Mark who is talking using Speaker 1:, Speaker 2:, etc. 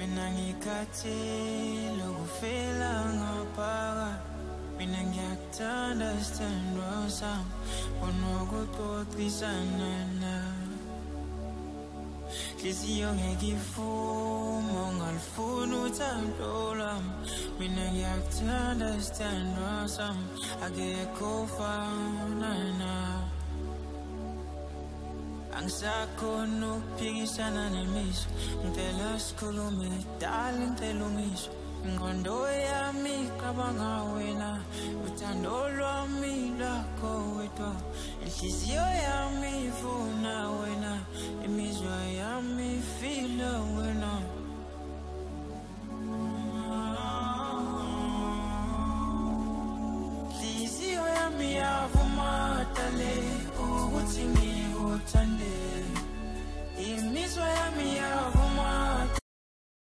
Speaker 1: Mina ngikhathele ukufela ngaphakathi. Mina ngiyakuthanda sithandwa sami, unokuxoxisana nawe. Nhliziyo ngeke ivuma ungalufuni uthando lwami. Mina ngiyakuthanda sithandwa sami, akekho ofana nawe. Angisakhona ukuphikisana nemizwa, ngicela sikhulume dala ngicela ungisho. Ingqondo yami iqabanga wena, uthando lwami lwakho wedwa. Inhliziyo yami ifuna wena, imizwa yami ifila wena. Inhliziyo yami yavuma dale ukuthi ngikuthande.